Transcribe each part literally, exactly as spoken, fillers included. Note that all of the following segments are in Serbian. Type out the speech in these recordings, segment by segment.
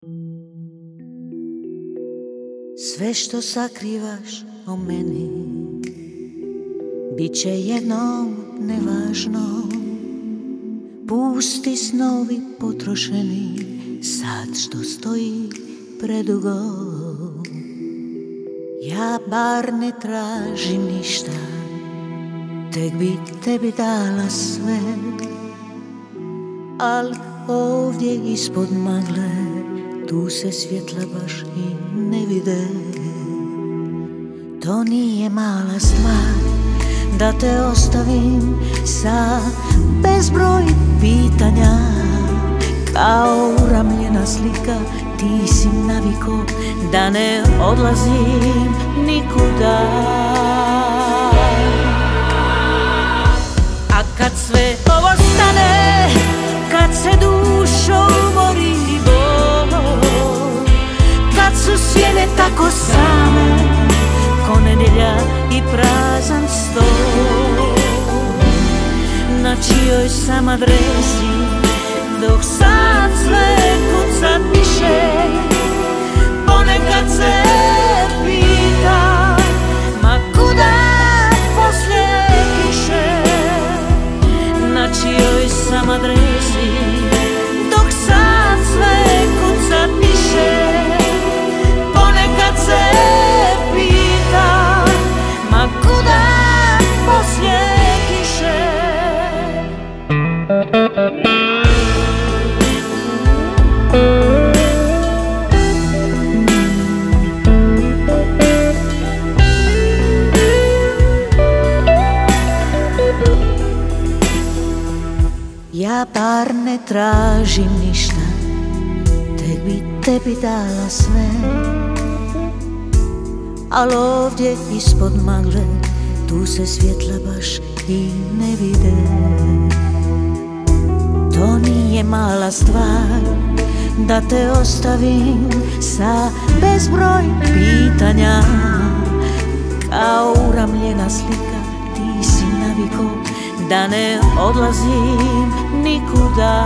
Sve što sakrivaš o meni bit će jednom nevažno. Pusti snovi potrošeni, sad što stoji predugo. Ja bar ne tražim ništa, tek bi tebi dala sve. Al ovdje ispod magle, tu se svjetla baš i ne vide. To nije mala stvar da te ostavim sa bezbroj pitanja. Kao uramljena slika ti si naviko da ne odlazim nikuda. A kad sve ovo stane, kad se dušo umori bol, kad su sjene tako same ko nedjelja i prazan stol, na čijoj sam adresi dok sad sve kuca piše, ponekad se pita ma kuda poslije kiše, na čijoj sam adresi dok sad sve kuca piše, ponekad se pita ma kuda poslije kiše. Ja bar ne tražim ništa, tek bi tebi dala sve. Al ovdje ispod magle, tu se svjetla baš i ne vide. To nije mala stvar da te ostavim sa bezbroj pitanja. Kao uramljena slika ti si naviko da ne odlazim nikuda.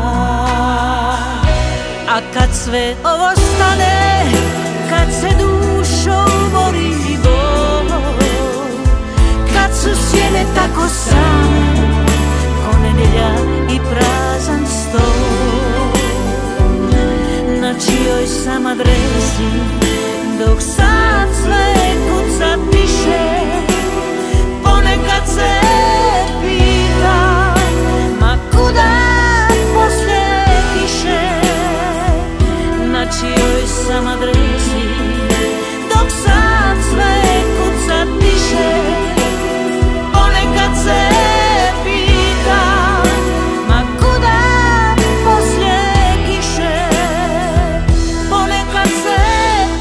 A kad sve ovo stane, kad se dušo umori bol, kad su sjene tako same ko nedjelja i prazan stol, na čijoj sam adresi dok sad sve kuca piše, ponekad se pita ma kuda poslije kiše, na čijoj sam adresi dok sad sve kuca piše, ponekad se pita ma kuda poslije kiše, ponekad se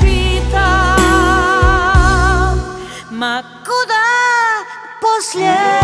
pita ma kuda poslije